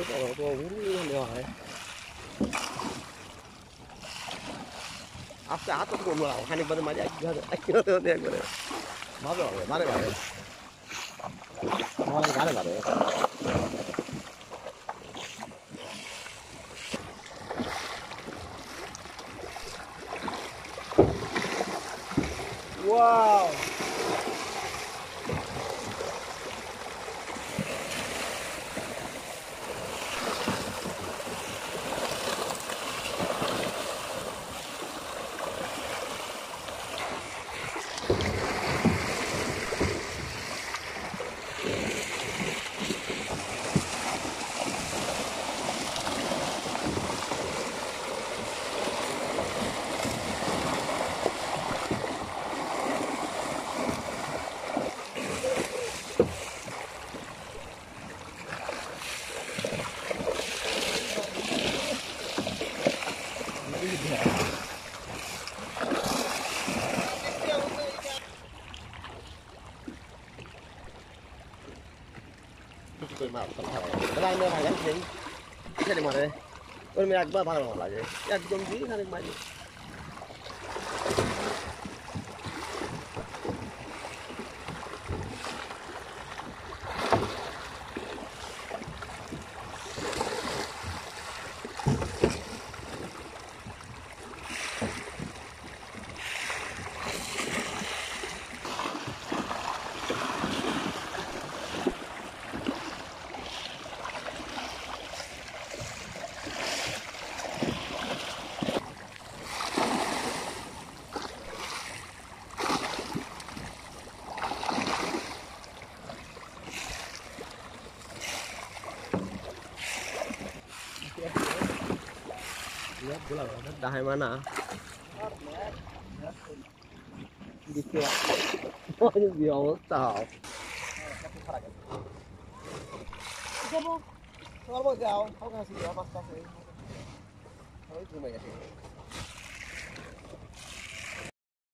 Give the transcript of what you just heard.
তো উড়ে হয় আজকে হাত তো কমলো খানিক বাদে মাঝে একবারে ভালো হবে বারে বারে বারে বারে Wow! ওর মেয়ে একবার ভালো লাগে একদম দিয়ে খানিক মাঝে Dahil mana? Di sini. Oh, ini biasa. Kamu, kalau mau jauh, kau kasih dia pas kasih. Kalau itu banyak sih.